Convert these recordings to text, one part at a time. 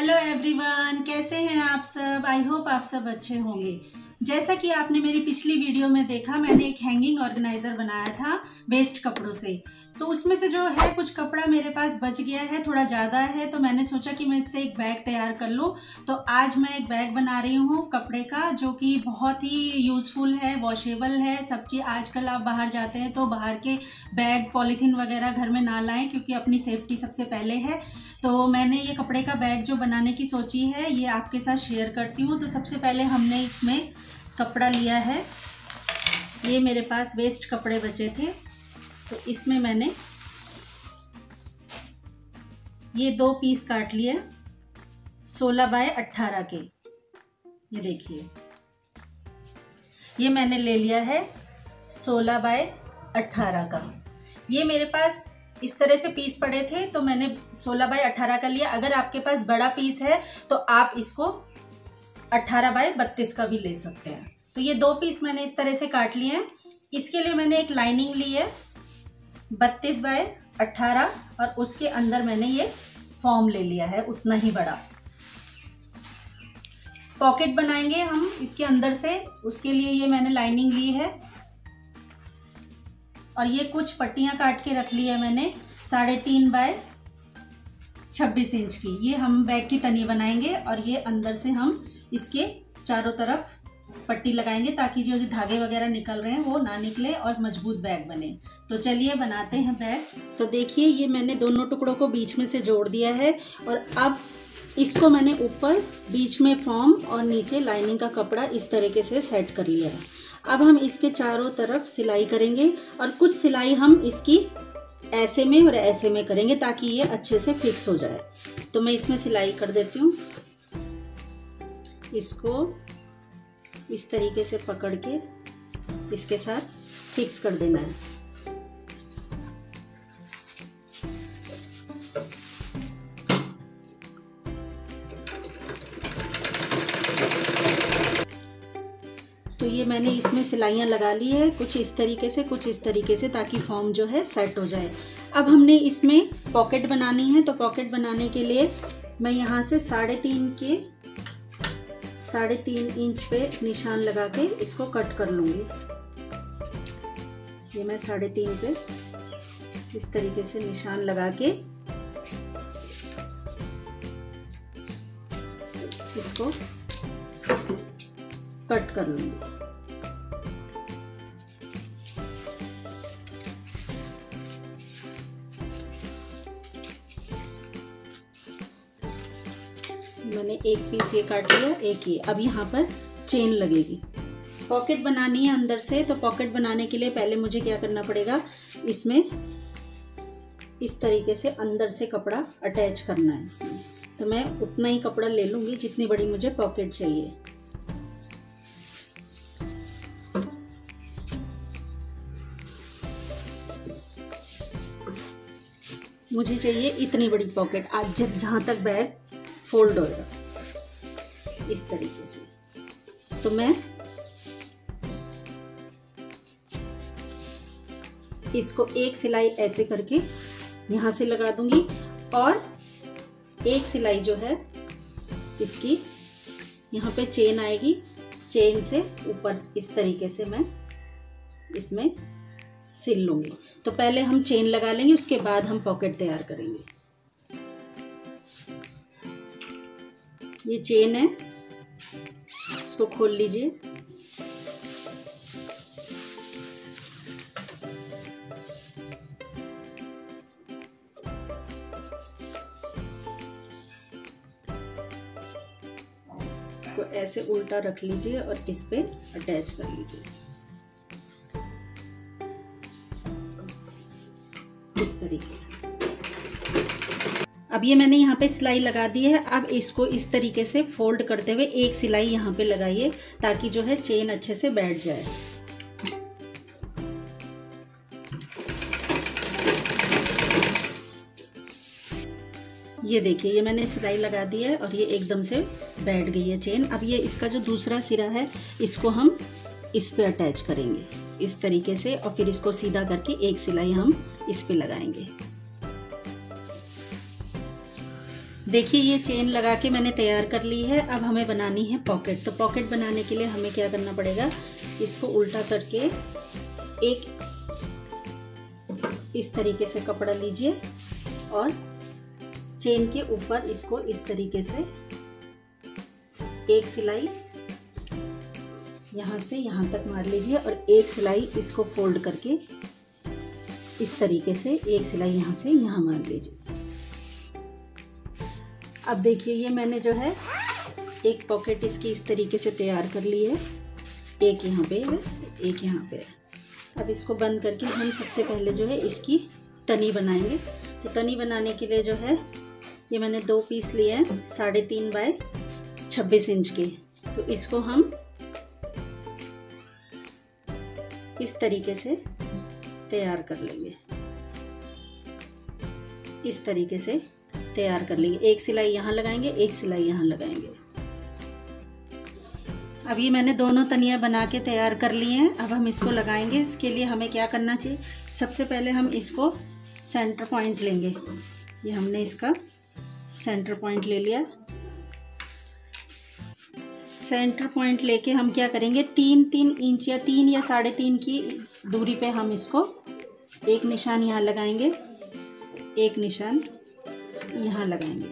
Hello everyone, कैसे हैं आप सब। आई होप आप सब अच्छे होंगे। जैसा कि आपने मेरी पिछली वीडियो में देखा, मैंने एक हैंगिंग ऑर्गेनाइजर बनाया था वेस्ट कपड़ों से। तो उसमें से जो है कुछ कपड़ा मेरे पास बच गया है, थोड़ा ज़्यादा है, तो मैंने सोचा कि मैं इससे एक बैग तैयार कर लूँ। तो आज मैं एक बैग बना रही हूँ कपड़े का, जो कि बहुत ही यूज़फुल है, वॉशेबल है। सब चीज़ आजकल आप बाहर जाते हैं तो बाहर के बैग पॉलीथीन वगैरह घर में ना लाएं, क्योंकि अपनी सेफ्टी सबसे पहले है। तो मैंने ये कपड़े का बैग जो बनाने की सोची है, ये आपके साथ शेयर करती हूँ। तो सबसे पहले हमने इसमें कपड़ा लिया है। ये मेरे पास वेस्ट कपड़े बचे थे, तो इसमें मैंने ये 2 पीस काट लिए 16 बाय 18 के। ये देखिए, ये मैंने ले लिया है 16 बाय 18 का। ये मेरे पास इस तरह से पीस पड़े थे, तो मैंने 16 बाय 18 का लिया। अगर आपके पास बड़ा पीस है तो आप इसको 18 बाय 32 का भी ले सकते हैं। तो ये 2 पीस मैंने इस तरह से काट लिए हैं। इसके लिए मैंने एक लाइनिंग ली है 32 बाय 18, और उसके अंदर मैंने ये फॉर्म ले लिया है उतना ही बड़ा। पॉकेट बनाएंगे हम इसके अंदर से, उसके लिए ये मैंने लाइनिंग ली है। और ये कुछ पट्टियां काट के रख ली है मैंने 3.5 बाय 26 इंच की। ये हम बैग की तनी बनाएंगे, और ये अंदर से हम इसके चारों तरफ पट्टी लगाएंगे, ताकि जो धागे वगैरह निकल रहे हैं वो ना निकले और मजबूत बैग बने। तो चलिए बनाते हैं बैग। तो देखिए, ये मैंने दोनों टुकड़ों को बीच में से जोड़ दिया है, और अब इसको मैंने ऊपर बीच में फॉर्म और नीचे लाइनिंग का कपड़ा इस तरीके से सेट कर लिया है। अब हम इसके चारों तरफ सिलाई करेंगे, और कुछ सिलाई हम इसकी ऐसे में और ऐसे में करेंगे, ताकि ये अच्छे से फिक्स हो जाए। तो मैं इसमें सिलाई कर देती हूँ। इसको इस तरीके से पकड़ के इसके साथ फिक्स कर देना है। तो ये मैंने इसमें सिलाइयाँ लगा ली है, कुछ इस तरीके से, कुछ इस तरीके से, ताकि फॉर्म जो है सेट हो जाए। अब हमने इसमें पॉकेट बनानी है। तो पॉकेट बनाने के लिए मैं यहाँ से 3.5 इंच पे निशान लगा के इसको कट कर लूँगी। ये मैं 3.5 पे इस तरीके से निशान लगा के इसको कट कर लूँगी। मैंने एक पीस ये काट लिया, एक ये। अब यहाँ पर चेन लगेगी। पॉकेट बनानी है अंदर से। तो पॉकेट बनाने के लिए पहले मुझे क्या करना पड़ेगा, इसमें इस तरीके से अंदर से कपड़ा अटैच करना है इसमें। तो मैं उतना ही कपड़ा ले लूँगी जितनी बड़ी मुझे पॉकेट चाहिए। मुझे चाहिए इतनी बड़ी पॉकेट, आज जब जहाँ तक बैग फोल्ड होगा इस तरीके से। तो मैं इसको एक सिलाई ऐसे करके यहाँ से लगा दूंगी, और एक सिलाई जो है इसकी यहाँ पे चेन आएगी, चेन से ऊपर इस तरीके से मैं इसमें सिल लूंगी। तो पहले हम चेन लगा लेंगे, उसके बाद हम पॉकेट तैयार करेंगे। ये चेन है, इसको खोल लीजिए। इसको ऐसे उल्टा रख लीजिए और इस पे अटैच कर लीजिए इस तरीके से। अब ये मैंने यहाँ पे सिलाई लगा दी है। अब इसको इस तरीके से फोल्ड करते हुए एक सिलाई यहाँ पे लगाइए, ताकि जो है चेन अच्छे से बैठ जाए। ये देखिए, ये मैंने सिलाई लगा दी है और ये एकदम से बैठ गई है चेन। अब ये इसका जो दूसरा सिरा है, इसको हम इस पे अटैच करेंगे इस तरीके से, और फिर इसको सीधा करके एक सिलाई हम इस पे लगाएंगे। देखिए ये चेन लगा के मैंने तैयार कर ली है। अब हमें बनानी है पॉकेट। तो पॉकेट बनाने के लिए हमें क्या करना पड़ेगा, इसको उल्टा करके एक इस तरीके से कपड़ा लीजिए और चेन के ऊपर इसको इस तरीके से एक सिलाई यहाँ से यहाँ तक मार लीजिए और एक सिलाई इसको फोल्ड करके इस तरीके से एक सिलाई यहाँ से यहाँ मार लीजिए। अब देखिए ये मैंने जो है एक पॉकेट इसकी इस तरीके से तैयार कर ली है। एक यहाँ पे है, एक यहाँ पे है। अब इसको बंद करके हम सबसे पहले जो है इसकी तनी बनाएंगे। तो तनी बनाने के लिए जो है ये मैंने 2 पीस लिए हैं 3.5 बाय 26 इंच के। तो इसको हम इस तरीके से तैयार कर लेंगे, इस तरीके से तैयार कर लेंगे। एक सिलाई यहाँ लगाएंगे, एक सिलाई यहाँ लगाएंगे। अब ये मैंने दोनों तनियाँ बना के तैयार कर लिए हैं। अब हम इसको लगाएंगे। इसके लिए हमें क्या करना चाहिए, सबसे पहले हम इसको सेंटर पॉइंट लेंगे। ये हमने इसका सेंटर पॉइंट ले लिया। सेंटर पॉइंट लेके हम क्या करेंगे, 3-3 इंच या 3 या 3.5 की दूरी पे हम इसको एक निशान यहाँ लगाएंगे, एक निशान यहाँ लगाएंगे।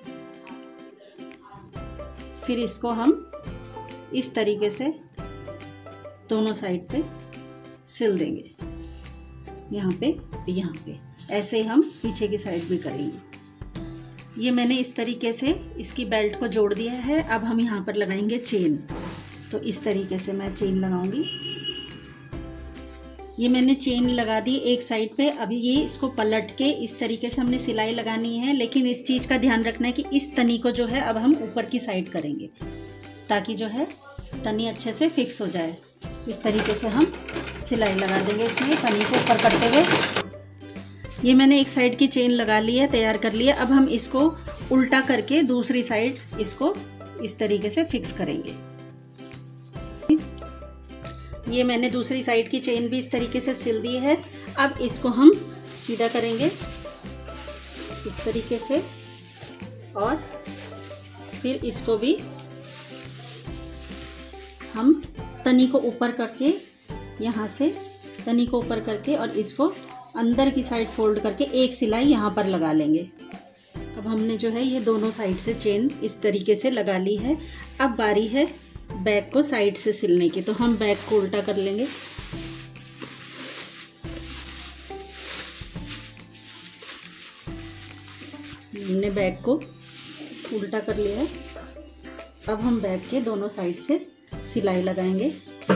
फिर इसको हम इस तरीके से दोनों साइड पे सिल देंगे, यहाँ पे यहाँ पे। ऐसे ही हम पीछे की साइड भी करेंगे। ये मैंने इस तरीके से इसकी बेल्ट को जोड़ दिया है। अब हम यहाँ पर लगाएंगे चेन। तो इस तरीके से मैं चेन लगाऊंगी। ये मैंने चेन लगा दी एक साइड पे। अभी ये इसको पलट के इस तरीके से हमने सिलाई लगानी है, लेकिन इस चीज़ का ध्यान रखना है कि इस तनी को जो है अब हम ऊपर की साइड करेंगे, ताकि जो है तनी अच्छे से फिक्स हो जाए। इस तरीके से हम सिलाई लगा देंगे इसमें तनी को ऊपर करते हुए। ये मैंने एक साइड की चेन लगा ली है, तैयार कर लिया। अब हम इसको उल्टा करके दूसरी साइड इसको इस तरीके से फिक्स करेंगे। ये मैंने दूसरी साइड की चेन भी इस तरीके से सिल दी है। अब इसको हम सीधा करेंगे इस तरीके से और फिर इसको भी हम तनी को ऊपर करके यहाँ से तनी को ऊपर करके और इसको अंदर की साइड फोल्ड करके एक सिलाई यहाँ पर लगा लेंगे। अब हमने जो है ये दोनों साइड से चेन इस तरीके से लगा ली है। अब बारी है बैक को साइड से सिलने की। तो हम बैक को उल्टा कर लेंगे। हमने बैक को उल्टा कर लिया है। अब हम बैक के दोनों साइड से सिलाई लगाएंगे।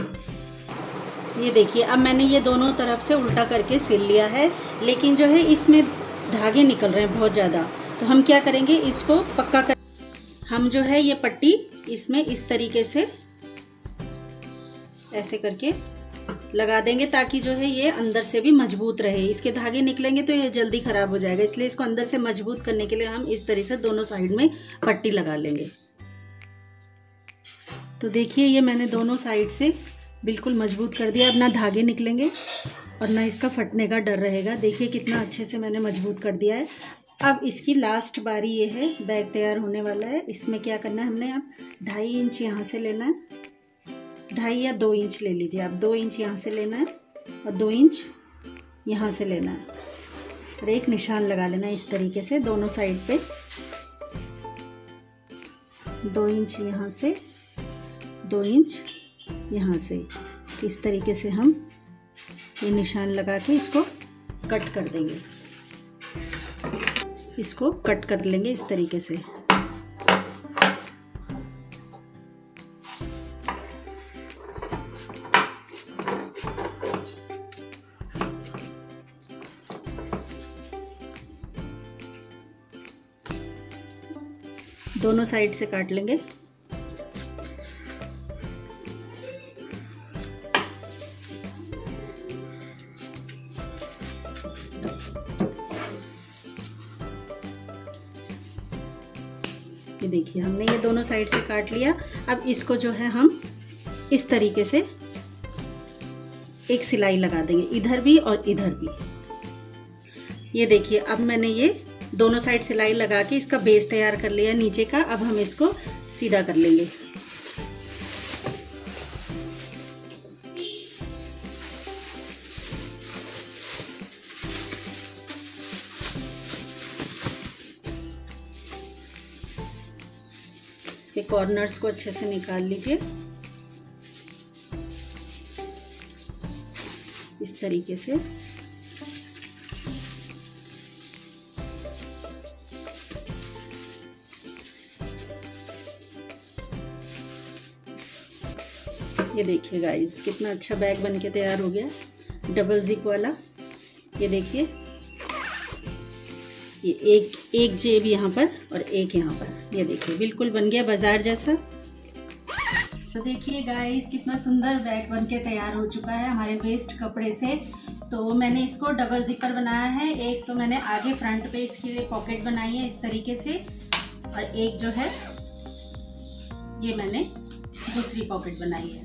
ये देखिए अब मैंने ये दोनों तरफ से उल्टा करके सिल लिया है, लेकिन जो है इसमें धागे निकल रहे हैं बहुत ज़्यादा। तो हम क्या करेंगे, इसको पक्का कर हम जो है ये पट्टी इसमें इस तरीके से ऐसे करके लगा देंगे, ताकि जो है ये अंदर से भी मजबूत रहे। इसके धागे निकलेंगे तो ये जल्दी ख़राब हो जाएगा, इसलिए इसको अंदर से मजबूत करने के लिए हम इस तरीके से दोनों साइड में पट्टी लगा लेंगे। तो देखिए ये मैंने दोनों साइड से बिल्कुल मजबूत कर दिया। अब ना धागे निकलेंगे और ना इसका फटने का डर रहेगा। देखिए कितना अच्छे से मैंने मजबूत कर दिया है। अब इसकी लास्ट बारी ये है, बैग तैयार होने वाला है। इसमें क्या करना है, हमने अब 2.5 इंच यहाँ से लेना है, 2.5 या 2 इंच ले लीजिए आप। 2 इंच यहाँ से लेना है और 2 इंच यहाँ से लेना है और एक निशान लगा लेना है इस तरीके से दोनों साइड पे। 2 इंच यहाँ से, 2 इंच यहाँ से। इस तरीके से हम ये निशान लगा के इसको कट कर देंगे। इसको कट कर लेंगे इस तरीके से। दोनों साइड से काट लेंगे। ये देखिए हमने ये दोनों साइड से काट लिया। अब इसको जो है हम इस तरीके से एक सिलाई लगा देंगे, इधर भी और इधर भी। ये देखिए अब मैंने ये दोनों साइड सिलाई लगा के इसका बेस तैयार कर लिया नीचे का। अब हम इसको सीधा कर लेंगे। इसके कॉर्नर्स को अच्छे से निकाल लीजिए इस तरीके से। ये देखिए गाइस कितना अच्छा बैग बनके तैयार हो गया, डबल जिप वाला। ये देखिए, ये एक जेब यहाँ पर और एक यहाँ पर। ये देखिए बिल्कुल बन गया बाजार जैसा। तो देखिए गाइस कितना सुंदर बैग बनके तैयार हो चुका है हमारे वेस्ट कपड़े से। तो मैंने इसको डबल जिपर बनाया है। एक तो मैंने आगे फ्रंट पे इसके लिए पॉकेट बनाई है इस तरीके से, और एक जो है ये मैंने दूसरी पॉकेट बनाई है।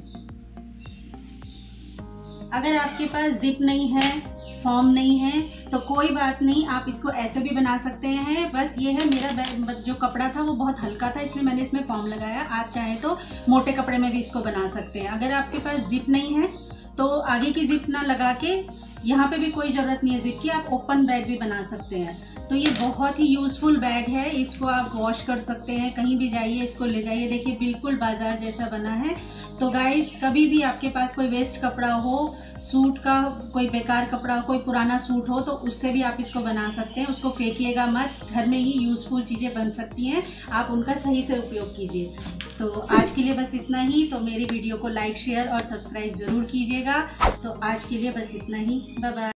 अगर आपके पास जिप नहीं है, फॉर्म नहीं है, तो कोई बात नहीं, आप इसको ऐसे भी बना सकते हैं। बस ये है, मेरा जो कपड़ा था वो बहुत हल्का था इसलिए मैंने इसमें फॉर्म लगाया। आप चाहें तो मोटे कपड़े में भी इसको बना सकते हैं। अगर आपके पास जिप नहीं है तो आगे की जिप ना लगा के, यहाँ पे भी कोई ज़रूरत नहीं है जिप की, आप ओपन बैग भी बना सकते हैं। तो ये बहुत ही यूज़फुल बैग है। इसको आप वॉश कर सकते हैं, कहीं भी जाइए इसको ले जाइए। देखिए बिल्कुल बाजार जैसा बना है। तो गाइस कभी भी आपके पास कोई वेस्ट कपड़ा हो, सूट का कोई बेकार कपड़ा हो, कोई पुराना सूट हो, तो उससे भी आप इसको बना सकते हैं। उसको फेंकिएगा मत, घर में ही यूज़फुल चीज़ें बन सकती हैं, आप उनका सही से उपयोग कीजिए। तो आज के लिए बस इतना ही। तो मेरी वीडियो को लाइक, शेयर और सब्सक्राइब ज़रूर कीजिएगा। तो आज के लिए बस इतना ही, बाय बाय।